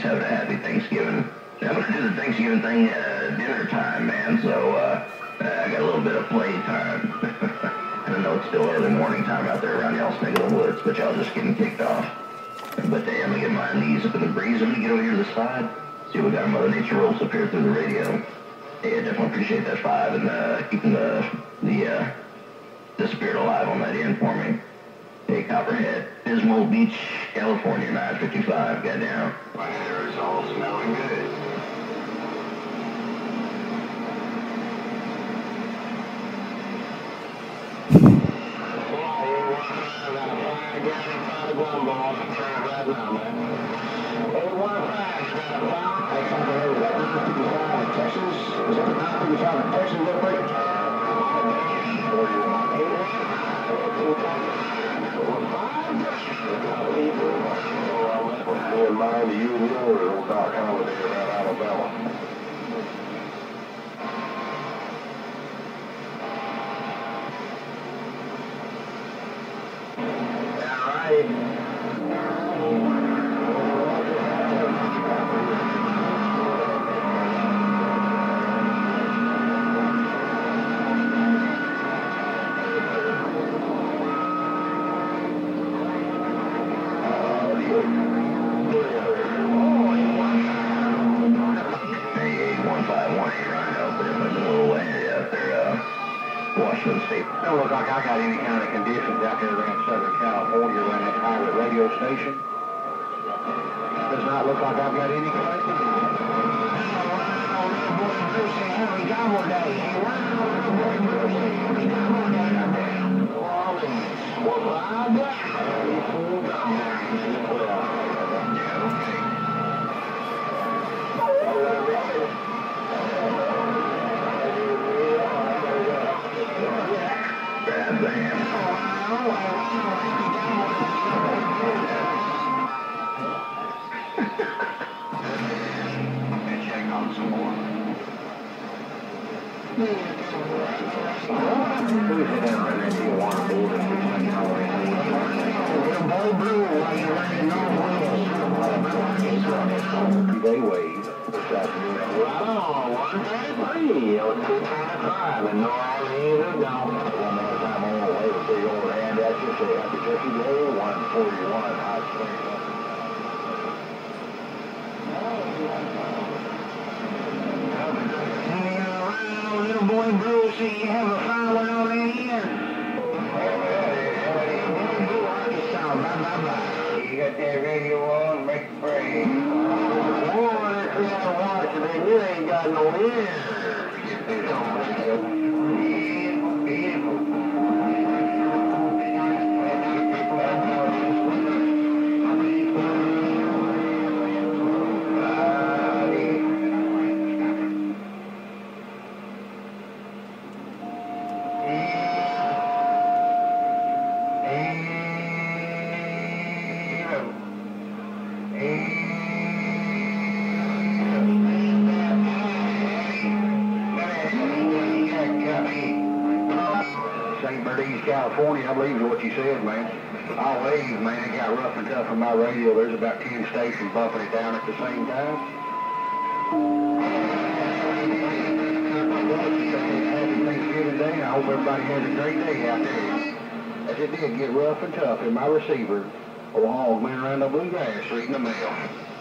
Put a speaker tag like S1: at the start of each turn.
S1: having a happy Thanksgiving. I'm going to do the Thanksgiving thing at dinner time, man, so I got a little bit of play time. I know it's still early morning time out there around y'all's neck of the woods, but y'all just getting kicked off. But hey, I'm going to get my knees up in the breeze. I'm going to get over here to the side, see what kind of Mother Nature rolls up here through the radio. Hey, I definitely appreciate that 5 and keeping the spirit alive on that end for me. Hey, Copperhead, Pismo Beach, California, 955, got down. My hair is all smelling good.
S2: Mind you and yours, old Doc Holliday around Alabama. All right. Don't look like I got any kind of conditions out there around Southern California around that pirate radio station. Does not look like I've got any kind of conditions. They wave this afternoon. Wow, 133. It was 225 in New Orleans. One more time on the way with the old hand at you. Say happy turkey day. 141 high springs. Little boy Bruce, see you have a fine one on in here. You got that radio on, make it break. Boy, that's what I watch, man. You ain't got no ear. Get this on radio. St. Bernardino, California, I believe is what you said, man. I'll wave, man. It got rough and tough on my radio. There's about 10 stations bumping it down at the same time. Happy Thanksgiving Day. I hope everybody has a great day out there. As it did get rough and tough in my receiver, old hog man around the bluegrass reading the mail.